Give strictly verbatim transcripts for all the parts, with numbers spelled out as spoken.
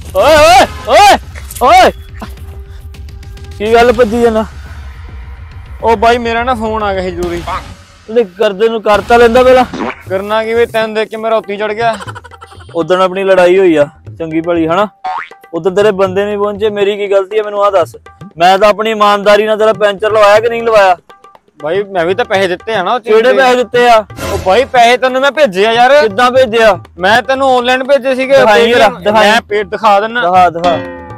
ओए ओए ओए ओए की गल भजी जाना? ओ भाई मेरा ना फोन आ गया जरूरी। तूने करदे नु करता लेंदा पहला करना की वे तैन देख के मेरा उत्ती चढ़ गया। उदन अपनी लड़ाई हुई आ चंगी भली है ना, उधर तेरे बंदे नहीं पहुंचे, मेरी की गलती है मैनू आ दस। मैं तो अपनी ईमानदारी नाल तेरा पैंचर लवाया कि नहीं लवाया? भाई मैं भी तो पैसे दिते है ना। केड़े पैसे दिते आ? ओ भाई पैसे तन्नू मैं भेजे आ यार। किद्दां भेजिया? मैं तन्नू ऑनलाइन भेजे सीगे। दिखाई जरा, दिखाई। मैं पेट दिखा देना। दिखा दिखा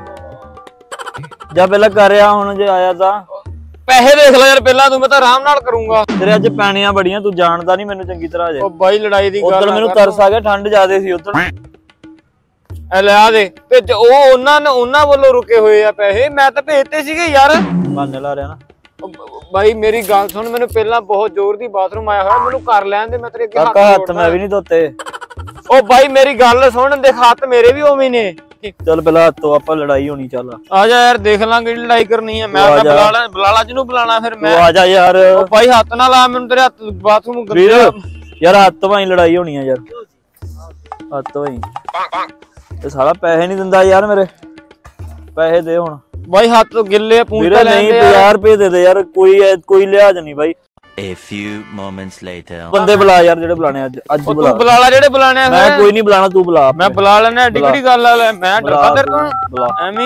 जा पहला कर रहा हुण जे आया ता पैसे देख ले यार पहला, तू मैं तो आराम नाल करूंगा। तेरे अज पैणियां बड़ियां, तू जानदा नहीं मैनू चंगी तरह। ओ भाई लड़ाई दी गल उधर मैनू तरस आ गया, ठंड ज्यादा सी उधर। ए ले आ दे भेज। ओ ओना ने ओना ਵੱਲੋਂ रुके हुए आ पैसे, मैं तो भेजते सीगे यार। बहाने ला रहा ना भाई मेरी गल सुन, मैनू पहला बहुत जोर दी बाथरूम आया होया, मैनू कर लैन दे, मैं तेरे अगे काका हाथ मैं भी नहीं धोते। ओ भाई मेरी गल सुन, देख हाथ मेरे भी ओਵੇਂ ने। चल पहला हाथ तो आपा लड़ाई होनी। चल आ जा यार देख लांगे लड़ाई करनी है। मैं तो बुला बुलाला जिन्नू बुलाना फिर मैं। आ जा यार। ओ भाई हाथ ना ला, मैनू तेरे हाथ बाथरूम वीर यार हाथ तो भाई लड़ाई होनी है यार, हाथ तो भाई। ते साला पैसे नहीं दिंदा यार, मेरे पैसे दे हुण। भाई हाथ तो गिल्ले पूंछता नहीं पचास रुपए दे दे यार, कोई कोई लिहाज नहीं भाई। A few moments later बंदे बुला यार जेड़े बुलाने अज अज बुला। तू बुला ला जेड़े बुलाने। मैं कोई नहीं बुलाना, तू बुला। मैं बुला लेना, डिगड़ी गल आ। मैं डरदा तेरे तो बुला एमी।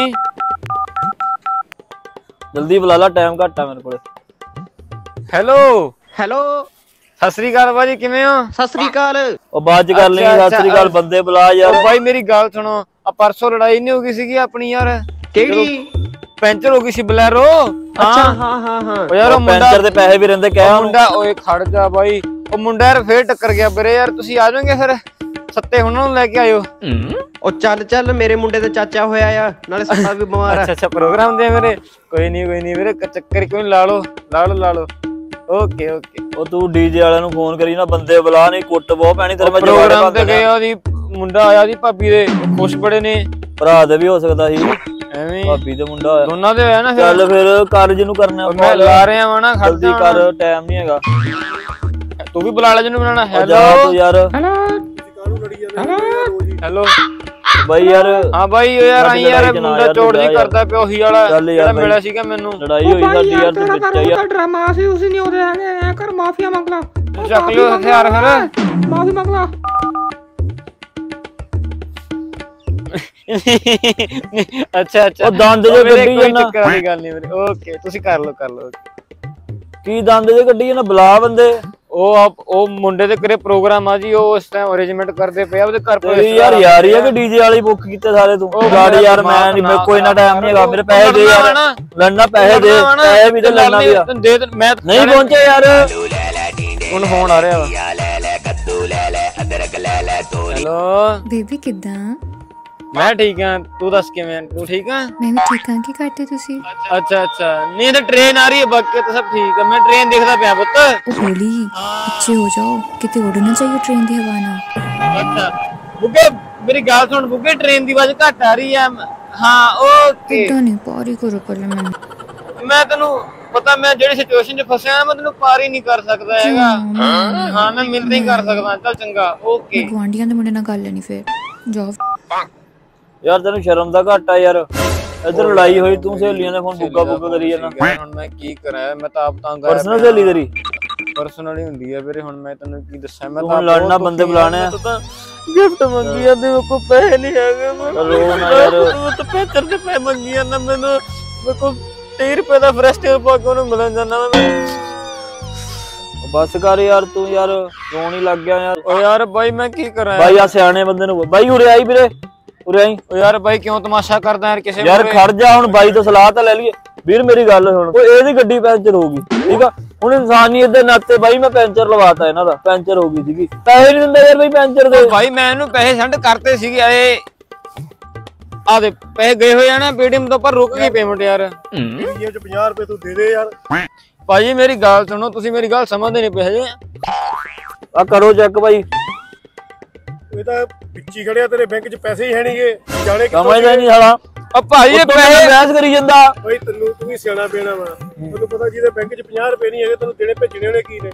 जल्दी बुला ला, टाइम घट आ मेरे कोले। हेलो हेलो सत श्री अकाल भाजी, किवें हो? सत श्री अकाल। ओ बात कर ले, सत श्री अकाल बंदे बुला यार। भाई मेरी गल सुनो, आ परसों लड़ाई नहीं हो गई सीगी अपनी यार? केड़ी? ਪੈਂਚਰ ਹੋ ਗਈ ਸੀ ਬਲੈਰੋ। ਅੱਛਾ ਹਾਂ ਹਾਂ ਹਾਂ। ਓ ਯਾਰ ਉਹ ਪੈਂਚਰ ਦੇ ਪੈਸੇ ਵੀ ਰਹਿੰਦੇ ਕਹਿ ਮੁੰਡਾ। ਓਏ ਖੜ ਜਾ ਬਾਈ, ਉਹ ਮੁੰਡਾ ਯਾਰ ਫੇਰ ਟੱਕਰ ਗਿਆ ਵੀਰੇ। ਯਾਰ ਤੁਸੀਂ ਆ ਜਾਓਗੇ ਫਿਰ? ਸੱਤੇ ਹੁਣ ਨੂੰ ਲੈ ਕੇ ਆਇਓ। ਉਹ ਚੱਲ ਚੱਲ, ਮੇਰੇ ਮੁੰਡੇ ਦਾ ਚਾਚਾ ਹੋਇਆ ਆ, ਨਾਲੇ ਸੱਤਾ ਵੀ ਬਿਮਾਰ ਆ। ਅੱਛਾ ਅੱਛਾ ਪ੍ਰੋਗਰਾਮ ਦੇ ਮੇਰੇ। ਕੋਈ ਨਹੀਂ ਕੋਈ ਨਹੀਂ ਵੀਰੇ, ਚੱਕਰ ਕੋਈ ਲਾ ਲਓ ਲਾ ਲਓ ਲਾ ਲਓ। Okay okay. ਉਹ ਤੂੰ ਡੀਜੇ ਵਾਲਿਆਂ ਨੂੰ ਫੋਨ ਕਰੀ ਨਾ, ਬੰਦੇ ਬੁਲਾ, ਨਹੀਂ ਕੁੱਟ ਬਹੁਤ ਪੈਣੀ ਤੇਰੇ। ਮੈਂ ਪ੍ਰੋਗਰਾਮ ਤੇ ਗਏ, ਉਹਦੀ ਮੁੰਡਾ ਆਇਆ ਦੀ ਭਾਬੀ ਦੇ, ਖੁਸ਼ ਬੜੇ ਨੇ। ਭਰਾ ਦੇ ਵੀ ਹੋ ਸਕਦਾ ਸੀ, ਐਵੇਂ ਭਾਬੀ ਦੇ ਮੁੰਡਾ ਹੋਇਆ, ਦੋਨਾਂ ਦੇ ਹੋਇਆ ਨਾ। ਚੱਲ ਫਿਰ ਕਰ ਜਿਹਨੂੰ ਕਰਨਾ। ਮੈਂ ਲਾ ਰਿਹਾ ਵਾ ਨਾ, ਜਲਦੀ ਕਰ, ਟਾਈਮ ਨਹੀਂ ਹੈਗਾ। ਤੂੰ ਵੀ ਬੁਲਾ ਲੈ ਜਿਹਨੂੰ ਬੁਲਾਣਾ। ਹੈਲੋ ਯਾਰ। ਹੈਲੋ ਬਾਈ ਯਾਰ। ਹਾਂ ਬਾਈ ਯਾਰ ਆਈ ਯਾਰ, ਮੁੰਡਾ ਚੋੜ ਜੀ ਕਰਦਾ ਪਿਆ ਉਹੀ ਵਾਲਾ ਜਿਹੜਾ ਮਿਲਿਆ ਸੀਗਾ ਮੈਨੂੰ। ਲੜਾਈ ਹੋਈ ਸਾਡੀ ਯਾਰ ਤੇ ਵਿੱਚ ਯਾਰ। ਡਰਾਮਾ ਸੀ ਉਸੇ ਨਹੀਂ ਉਹਦੇ ਹੈਗੇ। ਐ ਕਰ ਮਾਫੀਆ ਮੰਗ ਲਾ। ਚੱਕ ਲਿਓ ਹਥਿਆਰ ਫਿਰ, ਮਾਫੀ ਮੰਗ ਲਾ। ਅੱਛਾ ਅੱਛਾ। ਉਹ ਦੰਦ ਜੇ ਗੱਡੀ ਜਾਂਦਾ। ਕੋਈ ਗੱਲ ਨਹੀਂ ਵੀਰੇ, ਓਕੇ ਤੁਸੀਂ ਕਰ ਲਓ ਕਰ ਲਓ। ਕੀ ਦੰਦ ਜੇ ਗੱਡੀ ਜਾਂਦਾ, ਬੁਲਾ ਬੰਦੇ। ਉਹ ਉਹ ਮੁੰਡੇ ਦੇ ਘਰੇ ਪ੍ਰੋਗਰਾਮ ਆ ਜੀ, ਉਹ ਇਸ ਟਾਈਮ ਅਰੇਂਜਮੈਂਟ ਕਰਦੇ ਪਏ ਆ ਉਹਦੇ ਘਰ। ਤੇਰੀ ਯਾਰ ਯਾਰੀ ਆ ਕਿ ਡੀਜੇ ਵਾਲੀ ਬੁੱਕ ਕੀਤੇ ਸਾਰੇ ਤੂੰ? ਗਾੜੀ ਯਾਰ ਮੈਂ ਨਹੀਂ, ਮੇਰੇ ਕੋਈ ਨਾ ਟਾਈਮ ਨਹੀਂ ਹੈਗਾ, ਮੇਰੇ ਪੈਸੇ ਦੇ ਯਾਰ। ਲੜਨਾ ਪੈਸੇ ਦੇ, ਪੈਸੇ ਵੀ ਤੇ ਲੜਨਾ ਵੀ ਆ। ਦੇ ਮੈਂ ਨਹੀਂ ਪਹੁੰਚੇ ਯਾਰ। ਹੁਣ ਫੋਨ ਆ ਰਿਹਾ ਵਾ। ਹੈਲੋ ਬੇਬੀ ਕਿੱਦਾਂ? ਮੈਂ ਠੀਕ ਆ, ਤੂੰ ਦੱਸ ਕਿਵੇਂ? ਤੂੰ ਠੀਕ ਆ? ਮੈਂ ਵੀ ਠੀਕ ਆ। ਕੀ ਕਰਦੇ ਤੁਸੀਂ? ਅੱਛਾ ਅੱਛਾ। ਨਹੀਂ ਤਾਂ ਟ੍ਰੇਨ ਆ ਰਹੀ ਹੈ, ਬਾਕੀ ਤਾਂ ਸਭ ਠੀਕ ਆ। ਮੈਂ ਟ੍ਰੇਨ ਦੇਖਦਾ ਪਿਆ ਪੁੱਤ। ਹੋਲੀ ਪਿੱਛੇ ਹੋ ਜਾਓ, ਕਿਤੇ ਉੜਨਾ ਚਾਹੀਏ ਟ੍ਰੇਨ ਦੀ ਹਵਾ ਨਾਲ। ਅੱਛਾ ਬੁੱਗੇ ਮੇਰੀ ਗੱਲ ਸੁਣ ਬੁੱਗੇ, ਟ੍ਰੇਨ ਦੀ ਆਵਾਜ਼ ਘੱਟ ਆ ਰਹੀ ਆ। ਹਾਂ ਓਕੇ। ਕਿੱਦਾਂ ਨਹੀਂ ਪਾਰੀ ਕਰੋ ਪਹਿਲੇ ਮੈਨੂੰ। ਮੈਂ ਤੈਨੂੰ ਪਤਾ, ਮੈਂ ਜਿਹੜੀ ਸਿਚੁਏਸ਼ਨ 'ਚ ਫਸਿਆ ਮੈਂ ਤੈਨੂੰ ਪਾਰ ਹੀ ਨਹੀਂ ਕਰ ਸਕਦਾ ਹੈਗਾ। ਹਾਂ ਮੈਂ ਮਿਲ ਨਹੀਂ ਕਰ ਸਕਦਾ। ਚੱਲ ਚੰਗਾ ਓਕੇ। ਗੁਆਂਢੀਆਂ ਦੇ ਮੁੰਡੇ ਨਾਲ ਗੱਲ ਨਹੀਂ ਫੇਰ ਜਾਓ। ਯਾਰ ਤੈਨੂੰ ਸ਼ਰਮ ਦਾ ਘੱਟ ਆ ਯਾਰ, ਇੱਧਰ ਲੜਾਈ ਹੋਈ, ਤੂੰ ਸਹੇਲੀਆਂ ਦੇ ਫੋਨ ਬੁੱਗਾ ਬੁੱਗਾ ਕਰੀ ਜਾਂਦਾ। ਹੁਣ ਮੈਂ ਕੀ ਕਰਾਂ, ਮੈਂ ਤਾਂ ਆਪ ਤੰਗ ਆ। ਪਰਸਨਲ ਸਹੇਲੀ ਤੇਰੀ ਪਰਸਨਲ ਹੀ ਹੁੰਦੀ ਆ ਵੀਰੇ। ਹੁਣ ਮੈਂ ਤੈਨੂੰ ਕੀ ਦੱਸਾਂ, ਮੈਂ ਤਾਂ ਲੜਨਾ ਬੰਦੇ ਬੁਲਾਣੇ ਆ। ਗਿਫਟ ਮੰਗੀ ਜਾਂਦੇ, ਮੇਰੇ ਕੋਲ ਪੈਸੇ ਨਹੀਂ ਹੈਗੇ। ਮੈਂ ਤਾਂ ਪੈਂਚਰ ਦੇ ਪੈਸੇ ਮੰਗੀ ਜਾਂਦਾ, ਮੈਨੂੰ ਮੇਰੇ ਕੋਲ ਤੀਹ ਰੁਪਏ ਦਾ ਫਰੈਸ਼ ਤੇਲ ਪਾ ਕੇ ਉਹਨੂੰ ਮਿਲਣ ਜਾਂਦਾ ਮੈਂ। ਬਸ ਕਰ ਯਾਰ ਤੂੰ, ਯਾਰ ਰੋਣ ਹੀ ਲੱਗ ਗਿਆ ਯਾਰ। ਓ ਯਾਰ ਬਾਈ ਮੈਂ ਕੀ ਕਰਾਂ ਬਾਈ, ਆ ਸਿਆਣੇ ਬੰਦੇ ਨੂੰ ਬਾਈ ਉਰੇ ਆਈ ਵੀਰੇ, ਉਰੇ ਆਈ। ਓ ਯਾਰ ਬਾਈ ਕਿਉਂ ਤਮਾਸ਼ਾ ਕਰਦਾ ਯਾਰ ਕਿਸੇ? ਯਾਰ ਖੜ ਜਾ, ਹੁਣ ਬਾਈ ਤੋਂ ਸਲਾਹ ਤਾਂ ਲੈ ਲਈਏ। ਵੀਰ ਮੇਰੀ ਗੱਲ ਸੁਣ, ਓ ਇਹਦੀ ਗੱਡੀ ਪੈਂਚਰ ਹੋ ਗਈ, ਠੀਕ ਆ? ਹੁਣ ਇਨਸਾਨੀਅਤ ਦੇ ਨਾਤੇ ਬਾਈ ਮੈਂ ਪੈਂਚਰ ਲਵਾਤਾ, ਇਹਨਾਂ ਦਾ ਪੈਂਚਰ ਹੋ ਗਈ ਸੀਗੀ। ਪੈਸੇ ਨਹੀਂ ਦਿੰਦਾ ਯਾਰ ਬਾਈ ਪੈਂਚਰ ਦੇ। ਬਾਈ ਮੈਂ ਇਹਨੂੰ ਪੈਸੇ ਸੈਂਡ ਕਰਤੇ ਸੀਗੇ। ਆਏ ਆ ਦੇ ਪੈਸੇ ਗਏ ਹੋਏ ਆ ਨਾ ਪੇਟੀਐਮ ਤੋਂ, ਪਰ ਰੁਕ ਗਈ ਪੇਮੈਂਟ ਯਾਰ। ਪੇਟੀਐਮ ਚ ਪੰਜਾਹ ਰੁਪਏ ਤੂੰ ਦੇ ਦੇ ਯਾਰ। ਭਾਜੀ ਮੇਰੀ ਗੱਲ ਸੁਣੋ, ਤੁਸੀਂ ਮੇਰੀ ਗੱਲ ਸਮਝਦੇ ਨਹੀਂ ਪਏ ਹਜੇ। ਆ ਕਰੋ ਚੈੱਕ ਬਾਈ। ਇਹ ਤਾਂ ਪਿੱਛੇ ਖੜਿਆ, ਤੇਰੇ ਬੈਂਕ ਚ ਪੈਸੇ ਹੀ ਹੈ ਨਹੀਂਗੇ, ਜਾਣੇ ਕਿੱਥੋਂ? ਸਮਝਦਾ ਨਹੀਂ ਸਾਲਾ। ਓ ਭਾਜੀ ਇਹ ਪੈਸੇ ਬਹਿਸ ਕਰੀ ਜਾਂਦਾ। ਬਈ ਤੈਨੂੰ ਤੂੰ ਵੀ ਸਿਆਣਾ ਪੈਣਾ ਵਾ, ਤੈਨੂੰ ਪਤਾ ਜਿਹਦੇ ਬੈਂਕ ਚ ਪੰਜਾਹ ਰੁਪਏ ਨਹੀਂ ਹੈਗੇ, ਤੈਨੂੰ ਦੇਣੇ ਭੇਜਣੇ ਉਹਨੇ ਕੀ ਨੇ?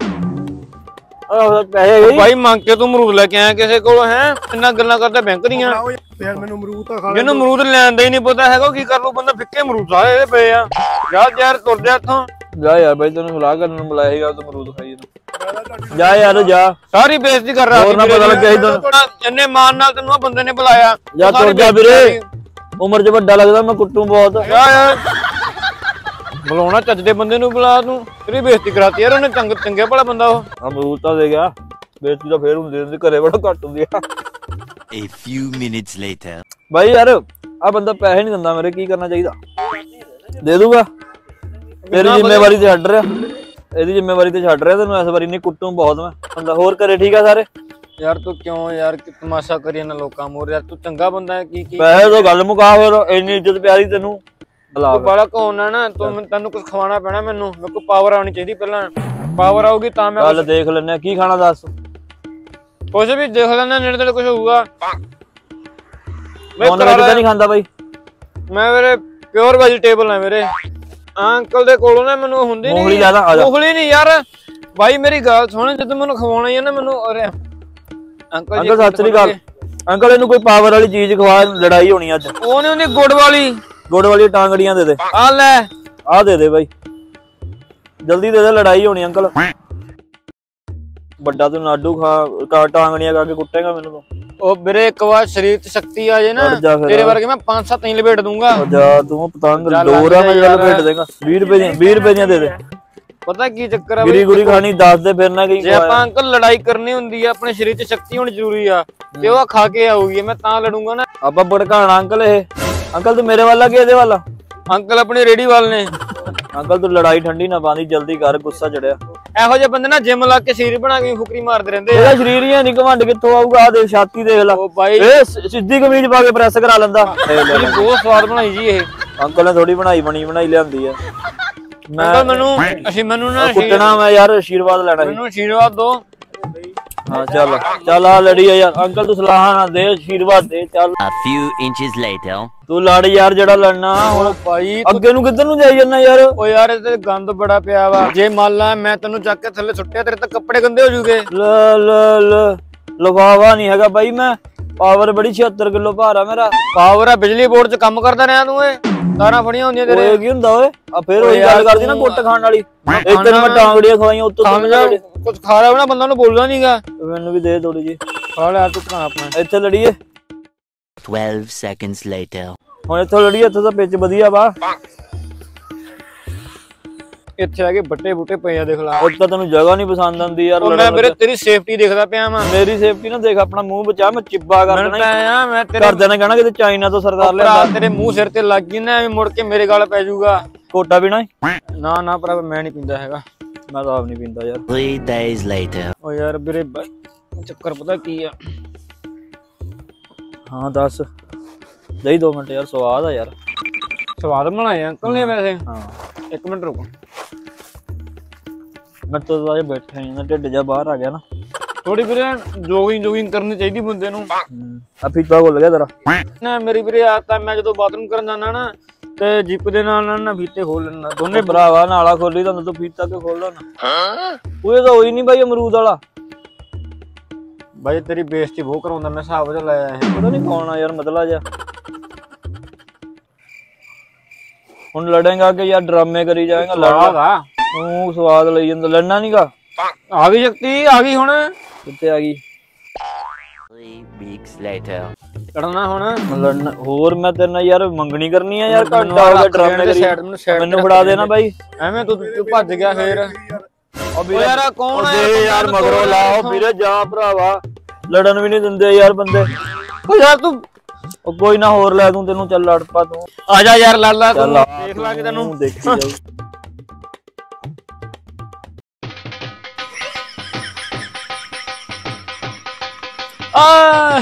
ਪੈਸੇ ਭਾਈ ਮੰਗ ਕੇ ਤੂੰ ਅਮਰੂਦ ਲੈ ਕੇ ਆਇਆ ਕਿਸੇ ਕੋਲੋਂ? ਹੈ ਇੰਨਾ ਗੱਲਾਂ ਕਰਦਾ ਬੈਂਕ ਦੀਆਂ। ਤੇ ਯਾਰ ਮੈਨੂੰ ਅਮਰੂਦ ਤਾਂ ਖਾ ਜਿਹਨੂੰ ਅਮਰੂਦ ਲੈਣ ਦਾ ਹੀ ਨਹੀਂ ਪਤਾ ਹੈਗਾ ਉਹ ਕੀ ਕਰ ਲੂ ਬੰਦਾ, ਫਿੱਕੇ ਅਮਰੂਦ ਸਾਰੇ ਇਹਦੇ ਪਏ ਆ। ਜਾ ਯਾਰ ਤੁਰ ਜਾ ਇੱਥੋਂ। ਜਾ ਯਾਰ ਬਾਈ ਤੈਨੂੰ ਸਲਾਹ ਕਰਨ ਨੂੰ ਬੁਲਾਇਆ ਸੀਗਾ ਤੂੰ ਅਮਰੂਦ ਖਾਈ ਨਾ। ਜਾ ਯਾਰ ਜਾ, ਸਾਰੀ ਬੇਇੱਜ਼ਤੀ ਕਰ ਰਿਹਾ ਹੋਰ ਨਾ ਪਤਾ ਲੱਗਿਆ ਸੀ ਤੈਨੂੰ। ਇੰਨੇ ਮਾਨ ਨਾਲ ਤੈਨੂੰ ਆ ਬੰਦੇ ਨੇ ਬੁਲਾਇਆ। ਜਾ ਤੁਰ ਜਾ ਵੀਰੇ, ਉਮਰ 'ਚ ਵੱਡਾ ਲੱਗਦਾ ਮੈਂ ਕੁੱਟੂ ਬਹੁਤ। ਜਾ ਯਾਰ ਬੁਲਾਉਣਾ ਚੱਜ ਦੇ ਬੰਦੇ ਨੂੰ ਬੁਲਾ, ਤੂੰ ਤੇਰੀ ਬੇਇੱਜ਼ਤੀ ਕਰਾਤੀ ਯਾਰ ਉਹਨੇ। ਚੰਗ ਚੰਗੇ ਭਲਾ ਬੰਦਾ ਉਹ। ਅਮਰੂਦ ਤਾਂ ਦੇ ਗਿਆ, ਬੇਇੱਜ਼ਤੀ ਤਾਂ ਫੇਰ ਹੁੰਦੀ ਹੁੰਦੀ, ਘਰੇ ਬੜਾ ਘੱਟ ਹੁੰਦੀ ਆ। A few minutes later. ਬਾਈ ਯਾਰ ਆ ਬੰਦਾ ਪੈਸੇ ਨਹੀਂ ਦਿੰਦਾ ਮੇਰੇ, ਕੀ ਕਰਨਾ ਚਾਹੀਦਾ? ਦੇ ਦੂਗਾ, ਤੇਰੀ ਜ਼ਿੰਮੇਵਾਰੀ ਤੇ ਛੱਡ ਰਿਹਾ, ਇਹਦੀ ਜ਼ਿੰਮੇਵਾਰੀ ਤੇ ਛੱਡ ਰਿਹਾ ਤੈਨੂੰ। ਇਸ ਵਾਰੀ ਨਹੀਂ ਕੁੱਟੂ ਬਹੁਤ ਮੈਂ ਬੰਦਾ। ਹੋਰ ਘਰੇ ਠੀਕ ਆ ਸਾਰੇ? ਯਾਰ ਤੂੰ ਕਿਉਂ ਯਾਰ ਤਮਾਸ਼ਾ ਕਰੀ ਇਹਨਾਂ ਲੋਕਾਂ ਮੋਰ? ਯਾਰ ਤੂੰ ਚੰਗਾ ਬੰਦਾ ਹੈ। ਕੀ ਕੀ ਪੈਸੇ ਤੋਂ ਗੱਲ ਮੁਕਾ, ਫਿਰ ਇੰਨੀ ਇੱਜ਼ਤ ਪਿਆਰੀ ਤੈਨੂੰ ਬੁਲਾ। ਤੂੰ ਬੜਾ ਕੌਣ ਨਾ, ਤੂੰ ਤੈਨੂੰ ਕੁਝ ਖਵਾਉਣਾ ਪੈਣਾ ਮੈਨੂੰ। ਮੇਰੇ ਕੋਲ ਪਾਵਰ ਆਉਣੀ ਚਾਹੀਦੀ, ਪਹਿਲਾਂ ਪਾਵਰ ਆਊਗੀ ਤਾਂ ਮੈਂ ਗੱਲ ਦੇਖ ਲੈਨੇ ਕੀ ਖਾਣਾ ਦੱਸ। ਕੁਛ ਵੀ ਦੇਖ ਲੈਣਾ, ਨੇੜੇ ਤੇੜੇ ਕੁਛ ਹੋਊਗਾ। ਨੌਨ ਵੈਜ ਤਾਂ ਨਹੀਂ ਖਾਂਦਾ ਬਾਈ? ਮੈਂ ਵੀਰੇ ਪਿਓਰ ਵੈਜੀਟੇਬਲ ਆ ਵੀਰੇ। ਅੰਕਲ ਦੇ ਕੋਲੋਂ ਨਾ ਮੈਨੂੰ ਹੁੰਦੀ ਨਹੀਂ ਮੂੰਗਲੀ ਜ਼ਿਆਦਾ ਆ ਜਾ। ਮੂੰਗਲੀ ਨਹੀਂ ਯਾਰ ਬਾਈ, ਮੇਰੀ ਗੱਲ ਸੁਣ। ਜਦੋਂ ਮੈਨੂੰ ਖਵਾਉਣਾ ਹੀ ਆ ਨਾ ਮੈਨੂੰ, ਅਰੇ ਅੰਕਲ ਅੰਕਲ ਸਤਿ ਸ੍ਰੀ ਅਕਾਲ। ਅੰਕਲ ਇਹਨੂੰ ਕੋਈ ਪਾਵਰ ਵਾਲੀ ਚੀਜ਼ ਖਵਾ, ਲੜਾਈ ਹੋਣੀ ਅੱਜ। ਉਹ ਨਹੀਂ ਹੁੰਦੀ ਗੁੜ ਵਾਲੀ, ਗੁੜ ਵਾਲੀ ਟਾਂਗੜੀਆਂ ਦੇ ਦੇ। ਆ ਲੈ ਆ ਦੇ ਦੇ ਬਾਈ, ਜਲਦੀ ਦੇ ਦੇ, ਲੜਾਈ ਹੋਣੀ ਅੰਕਲ। ਵੱਡਾ ਤੂੰ ਨਾਡੂ ਖਾ, ਟਾਂਗੜੀਆਂ ਖਾ ਕੇ ਕੁੱਟੇਗਾ ਮੈਨੂੰ ਤੂੰ। ਉਹ ਵੀਰੇ ਇੱਕ ਵਾਰ ਸਰੀਰ 'ਚ ਸ਼ਕਤੀ ਆ ਜੇ ਨਾ, ਤੇਰੇ ਵਰਗੇ ਮੈਂ ਪੰਜ ਸੱਤ ਹੀ ਲਪੇਟ ਦੂੰਗਾ। ਜਾ ਤੂੰ ਪਤੰਗ ਡੋਰਾ ਮੈਂ ਜਲ ਲਪੇਟ ਦੇਗਾ। ਵੀਹ ਰੁਪਏ ਦੀਆਂ, ਵੀਹ ਰੁਪਏ ਦੀਆਂ ਦੇ ਦੇ। ਪਤਾ ਕੀ ਚੱਕਰ ਆ ਗਿਰੀ ਗੁਰੀ ਖਾਣੀ ਦੱਸ ਦੇ, ਫਿਰ ਨਾ ਕੀ। ਜੇ ਆਪਾਂ ਅੰਕਲ ਲੜਾਈ ਕਰਨੀ ਹੁੰਦੀ ਆ, ਆਪਣੇ ਸਰੀਰ 'ਚ ਸ਼ਕਤੀ ਹੋਣੀ ਜ਼ਰੂਰੀ ਆ, ਤੇ ਉਹ ਖਾ ਕੇ ਆਊਗੀ। ਮੈਂ ਤਾਂ ਲੜੂੰਗਾ ਨਾ। ਆਪਾਂ ਭੜਕਾਣਾ ਅੰਕਲ ਇਹ। ਅੰਕਲ ਤੂੰ ਮੇਰੇ ਵੱਲ ਆ ਕਿ ਇਹਦੇ ਵੱਲ? ਅੰਕਲ ਆਪਣੀ ਰੇੜੀ ਵਾਲ ਨੇ। ਅੰਕਲ ਤੂੰ ਲੜਾਈ ਠੰਡੀ ਨਾ ਪਾਉਂਦੀ, ਜਲਦੀ ਕਰ, ਗੁੱਸਾ ਚੜਿਆ। ਇਹੋ ਜਿਹੇ ਬੰਦੇ ਨਾ ਜਿਮ ਲਾ ਕੇ ਸਰੀਰ ਬਣਾ ਕੇ ਫੁਕਰੀ ਮਾਰਦੇ ਰਹਿੰਦੇ ਆ। ਇਹਦਾ ਸਰੀਰ ਹੀ ਨਹੀਂ, ਘਮੰਡ ਕਿੱਥੋਂ ਆਊਗਾ? ਆ ਦੇਖ ਛਾਤੀ ਦੇਖ ਲੈ। ਉਹ ਬਾਈ ਇਹ ਸਿੱਧੀ ਕਮੀਜ਼ ਪਾ ਕੇ ਪ੍ਰੈਸ ਕਰਾ ਲੈਂਦਾ। ਮੇਰੀ ਬਹੁਤ ਸਵਾਦ ਬਣਾਈ ਜੀ ਇਹ। ਅੰਕਲ ਨੇ ਥੋੜੀ ਬਣਾਈ ਬਣੀ ਬਣਾਈ ਲਿਆਂਦੀ ਆ। ਮੈਂ ਮੈਨੂੰ ਅਸੀਂ ਮੈਨੂੰ ਨਾ ਕੁੱਟਣਾ ਮੈਂ ਯਾਰ, ਆਸ਼ੀਰਵਾਦ ਲੈਣਾ ਸੀ। ਮੈਨੂੰ ਆਸ਼ੀਰਵਾਦ ਦੋ। ਹਾਂ ਚੱਲ ਚੱਲ ਆ ਲੜੀ ਆ ਯਾਰ। ਅੰਕਲ ਤੂੰ ਸਲਾਹਾਂ ਨਾ ਦੇ, ਆਸ਼ੀਰਵਾਦ ਦੇ। ਚੱਲ A few inches later. ਤੂੰ ਲੜ ਯਾਰ, ਜਿਹੜਾ ਲੜਨਾ ਹੁਣ। ਭਾਈ ਅੱਗੇ ਨੂੰ ਕਿੱਧਰ ਨੂੰ ਜਾਈ ਜਾਂਦਾ ਯਾਰ? ਓ ਯਾਰ ਇਹਦੇ ਗੰਦ ਬੜਾ ਪਿਆ ਵਾ। ਜੇ ਮੰਨ ਲਾ ਮੈਂ ਤੈਨੂੰ ਚੱਕ ਕੇ ਥੱਲੇ ਸੁੱਟਿਆ, ਤੇਰੇ ਤਾਂ ਕੱਪੜੇ ਗੰਦੇ ਹੋ ਜੂਗੇ। ਲ ਲ ਲਫਾਵਾ ਨਹੀਂ ਹੈਗਾ ਬਾਈ, ਮੈਂ ਪਾਵਰ ਬੜੀ ਛਿਅੱਤਰ ਕਿਲੋ ਭਾਰ ਆ ਮੇਰਾ। ਪਾਵਰ ਆ, ਬਿਜਲੀ ਬੋਰਡ 'ਚ ਕੰਮ ਕਰਦਾ ਰਿਹਾ ਤੂੰ। ਇਹ ਤਾਰਾਂ ਫੜੀਆਂ ਹੁੰਦੀਆਂ ਤੇਰੇ। ਓਏ ਕੀ ਹੁੰਦਾ ਓਏ? ਆ ਫੇਰ ਉਹੀ ਗੱਲ ਕਰਦੀ ਨਾ ਕੁੱਟ ਖਾਣ ਵਾਲੀ। ਇੱਕ ਦਿਨ ਮੈਂ ਟਾਂਗੜੀਆਂ ਖਵਾਈਆਂ, ਉੱਤੋਂ ਸਮਝ ਕੁਝ ਖਾ ਰਿਹਾ ਨਾ ਬੰਦਾ, ਨੂੰ ਬੋਲਣਾ ਨਹੀਂਗਾ। ਮੈਨੂੰ ਵੀ ਦੇ ਥੋੜੀ ਜੀ। ਖਾ ਲੈ ਤੂੰ ਭਰਾ ਆਪਣਾ। ਇੱਥੇ ਲੜੀਏ। Twelve seconds later. ਹੁਣ ਇੱਥੋਂ ਲੜੀਏ, ਇੱਥੇ ਤਾਂ ਪਿੱਚ ਵਧੀਆ ਵਾ। ਇੱਥੇ ਆ ਕੇ ਬੱਟੇ ਬੂਟੇ ਪਏ ਆ, ਦੇਖ ਲਾ। ਉਹ ਤਾਂ ਤੈਨੂੰ ਜਗ੍ਹਾ ਨਹੀਂ ਪਸੰਦ ਆਉਂਦੀ ਯਾਰ। ਮੈਂ ਵੀਰੇ ਤੇਰੀ ਸੇਫਟੀ ਦੇਖਦਾ ਪਿਆ ਵਾਂ। ਮੇਰੀ ਸੇਫਟੀ ਨਾ ਦੇਖ, ਆਪਣਾ ਮੂੰਹ ਬਚਾ, ਮੈਂ ਚਿੱਬਾ ਕਰ ਦੇਣਾ। ਆ ਮੈਂ ਤੇਰੇ ਘਰਦਿਆਂ ਨੇ ਕਹਿਣਾ ਕਿਤੇ ਚਾਈਨਾ ਤੋਂ ਸਰਦਾਰ ਲਿਆਂਦਾ। ਤੇਰੇ ਮੂੰਹ ਸਿਰ ਤੇ ਲੱਗ ਗਈ ਨਾ, ਐਵੇਂ ਮੁੜ ਕੇ ਮੇਰੇ ਗਲ ਪੈ ਜਾਊਗਾ। ਕੋਟਾ ਪੀਣਾ? ਨਾ ਨਾ ਭਰਾ ਮੈਂ ਨਹੀਂ ਪੀਂਦਾ ਹੈਗਾ। ਮੈਂ ਤਾਂ ਆਪ ਨਹੀਂ ਪੀਂਦਾ ਯਾਰ। Three days later. ਓ ਯਾਰ ਵੀਰੇ ਚੱਕਰ ਪਤਾ ਕੀ ਆ? ਹਾਂ ਦੱਸ। ਲਈ ਦੋ ਮਿੰਟ ਯਾਰ, ਸਵਾਦ ਆ ਯਾਰ। ਸਵਾਦ ਬਣਾਏ ਅੰਕਲ ਨੇ ਵੈਸੇ। ਹਾਂ ਇੱਕ ਮਿੰਟ ਰੁਕੋ। ਮੈਂ ਤਾਂ ਅਜੇ ਬੈਠਾ ਹੀ ਨਾ, ਢਿੱਡ ਜਾ ਬਾਹਰ ਆ ਗਿਆ ਨਾ। ਥੋੜੀ ਵੀਰੇ ਜੋਗਿੰਗ ਜੋਗਿੰਗ ਕਰਨੀ ਚਾਹੀਦੀ ਬੰਦੇ ਨੂੰ। ਆ ਫੀਤਾ ਖੁੱਲ ਗਿਆ ਤੇਰਾ। ਨਾ ਮੇਰੀ ਵੀਰੇ ਆਦਤ ਆ, ਮੈਂ ਜਦੋਂ ਬਾਥਰੂਮ ਕਰਨ ਜਾਂਦਾ ਨਾ ਤੇ ਜਿਪ ਦੇ ਨਾਲ ਨਾਲ ਨਾ ਫੀਤੇ ਖੋਲ ਲੈਣਾ। ਦੋਨੇ ਭਰਾਵਾ ਨਾਲਾ ਖੋਲੀ ਤਾਂ ਤੂੰ ਫੀਤਾ ਕਿ ਖੋਲਦਾ ਨਾ। ਉਹ ਤਾਂ ਹੋਈ ਨਹੀਂ ਬਾਈ ਅਮਰੂਦ ਵਾਲਾ। ਬਾਈ ਤੇਰੀ ਬੇਇੱਜ਼ਤੀ ਬਹੁਤ ਕਰਾਉਂਦਾ, ਮੈਂ ਹਿਸਾਬ ਚ ਲਾਇਆ ਇਹ। ਪਤਾ ਨਹੀਂ ਕੌਣ ਆ ਯਾਰ, ਮਤਲਬ ਜਾ। ਹੁਣ ਲੜੇਗਾ ਕਿ ਯਾਰ ਡਰਾਮੇ ਕਰੀ ਜਾਏਗਾ? ਲੜਾਗਾ ਤੂੰ ਸਵਾਦ ਲਈ ਜਾਂਦਾ, ਲੜਨਾ ਨਹੀਂਗਾ। ਆ ਗਈ ਸ਼ਕਤੀ, ਆ ਗਈ ਹੁਣ। ਕਿੱਥੇ ਆ ਗਈ? Three weeks later. ਲੜਨਾ ਹੁਣ। ਲੜਨਾ ਹੋਰ, ਮੈਂ ਤੇਰੇ ਨਾਲ ਯਾਰ ਮੰਗਣੀ ਕਰਨੀ ਆ ਯਾਰ। ਘੰਟਾ ਹੋ ਗਿਆ ਡਰਾਮੇ ਕਰੀ। ਮੈਨੂੰ ਫੜਾ ਦੇਣਾ ਬਾਈ। ਐਵੇਂ ਤੂੰ ਭੱਜ ਗਿਆ ਫੇਰ। ਓ ਯਾਰ ਕੌਣ ਆ ਯਾਰ? ਮਗਰੋਂ ਲਾਓ ਵੀਰੇ, ਜਾ ਭਰਾਵਾ। ਲੜਨ ਵੀ ਨਹੀਂ ਦਿੰਦੇ ਯਾਰ ਬੰਦੇ। ਓ ਯਾਰ ਤੂੰ ਉਹ ਕੋਈ ਨਾ ਹੋਰ ਲੈ ਦੂੰ ਤੈਨੂੰ। ਚੱਲ ਲੜ ਪਾ ਤੂੰ। ਆ ਜਾ ਯਾਰ, ਲੜ ਲੈ ਤੂੰ, ਦੇਖ ਲਾਂਗੇ ਤੈਨੂੰ। ਦੇਖੀ ਜਾਊ। ਆ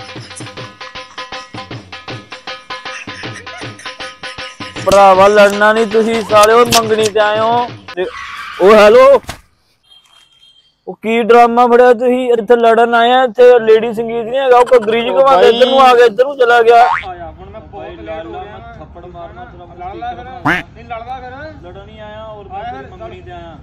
ਭਰਾਵਾ ਲੜਨਾ ਨਹੀਂ ਤੁਸੀਂ ਸਾਲੇ, ਉਹ ਮੰਗਣੀ ਤੇ ਆਏ ਹੋ। ਉਹ ਹੈਲੋ, ਉਹ ਕੀ ਡਰਾਮਾ ਫੜਿਆ ਤੁਸੀਂ? ਇੱਥੇ ਲੜਨ ਆਏ ਆ, ਇੱਥੇ ਲੇਡੀ ਸੰਗੀਤ ਨਹੀਂ ਹੈਗਾ। ਉਹ ਘੱਗਰੀ ਜੀ ਘਵਾ ਕੇ ਇੱਧਰ ਨੂੰ ਆ ਗਿਆ, ਇੱਧਰ ਨੂੰ ਚਲਾ ਗਿਆ। ਹੁਣ ਮੈਂ ਬਹੁਤ ਲੇਟ ਹੋ ਗਿਆ। ਥੱਪੜ ਮਾਰਨਾ ਤੇਰਾ। ਲੜ ਲੈ ਫਿਰ। ਨਹੀਂ ਲੜਦਾ ਫਿਰ। ਲੜਨ ਹੀ ਆਇਆ, ਹੋਰ ਮੰਗਣੀ ਤੇ ਆਇਆ।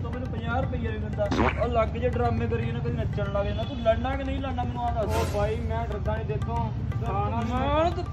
ਤੂੰ ਮੈਨੂੰ ਪੰਜਾਹ ਰੁਪਏ ਨਹੀਂ ਦਿੰਦਾ ਉਹ ਲੱਗ ਜੇ ਡਰਾਮੇ ਕਰੀ ਨਾ ਕਦੀ ਨੱਚਣ ਲੱਗ ਜਾਂਦਾ ਤੂੰ ਲੜਨਾ ਕਿ ਨਹੀਂ ਲੜਨਾ ਮੈਨੂੰ ਆ ਦੱਸ ਉਹ ਭਾਈ ਮੈਂ ਡਰਦਾ ਨਹੀਂ ਦੇਖੋ ਖਾਣਾ ਨਾਲ ਤੂੰ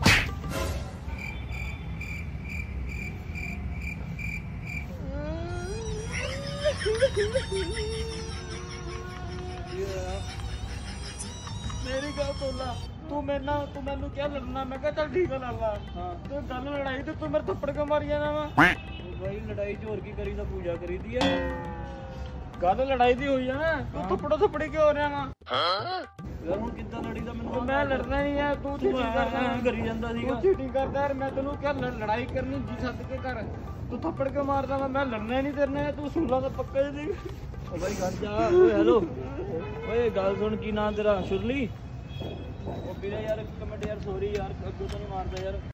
ਮੇਰੀ ਗੱਲ ਸੁਣ ਲਾ ਤੂੰ ਮੇਰੇ ਨਾਲ ਤੂੰ ਮੈਨੂੰ ਕਿਹਾ ਲੜਨਾ ਮੈਂ ਕਿਹਾ ਚੱਲ ਠੀਕ ਆ ਲੜ ਲਾ ਤੂੰ ਗੱਲ ਲੜਾਈ ਤੇ ਤੂੰ ਮੇਰੇ ਥੱਪੜ ਕਿਉਂ ਮਾਰੀ ਜਾਣਾ ਵਾ ਬਾਈ ਲੜਾਈ ਚ ਹੋਰ ਕੀ ਕਰੀਦਾ ਪੂਜਾ ਕਰੀਦੀ ਆ ਗੱਲ ਲੜਾਈ ਦੀ ਹੋਈ ਆ ਨਾ ਤੂੰ ਥੱਪੜੋ ਥੱਪੜੀ ਕਿਉਂ ਹੋ ਰਿਹਾ ਵਾ ਯਾਰ ਹੁਣ ਕਿੱਦਾਂ ਲੜੀਦਾ ਮੈਨੂੰ ਮੈਂ ਲੜਨਾ ਨਹੀਂ ਆ ਤੂੰ ਤੂੰ ਚੀਟਿੰਗ ਕਰਦਾ ਕਰੀ ਜਾਂਦਾ ਸੀਗਾ ਤੂੰ ਚੀਟਿੰਗ ਕਰਦਾ ਯਾਰ ਮੈਂ ਤੈਨੂੰ ਕਿਹਾ ਲੜ- ਲੜਾਈ ਕਰਨੀ ਜੀ ਸੱਦ ਕੇ ਕਰ ਤੂੰ ਥੱਪੜ ਕਿਉਂ ਮਾਰਦਾ ਵਾ ਮੈਂ ਲੜਨਾ ਹੀ ਨਹੀਂ ਤੇਰੇ ਨਾਲ ਤੂੰ ਸੂਲਾ ਦਾ ਪੱਕਾ ਜੀ ਓ ਬਾਈ ਗੱਲ ਜਾ ਓਏ ਹੈਲੋ ਓਏ ਗੱਲ ਸੁਣ ਕੀ ਨਾਂ ਤੇਰਾ ਸ਼ੁਰਲੀ ਉਹ ਵੀਰੇ ਯਾਰ ਇੱਕ ਮਿੰਟ ਯਾਰ ਸੌਰੀ ਯਾਰ ਅੱਗੋਂ ਤੋਂ ਨਹੀਂ ਮਾਰਦਾ ਯਾਰ